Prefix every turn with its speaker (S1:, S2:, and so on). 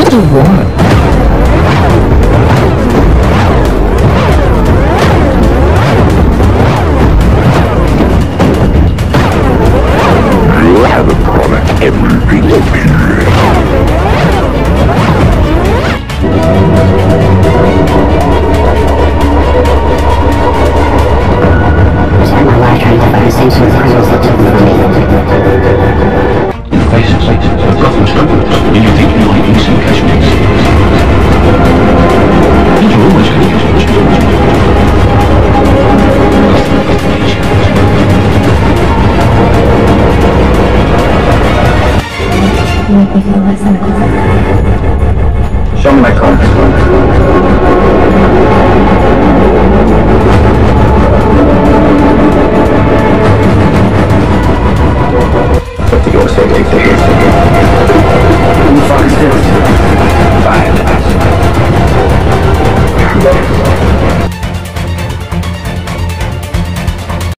S1: Do what?
S2: You have a product everything will be.
S3: Spent my life trying to find the same sort of criminals that took them from me.
S4: Faces, I've got them struggled, and you think you like innocent casualties. And you're always going to get
S1: Show me my card. What do you say? Who the fuck is this? Fine.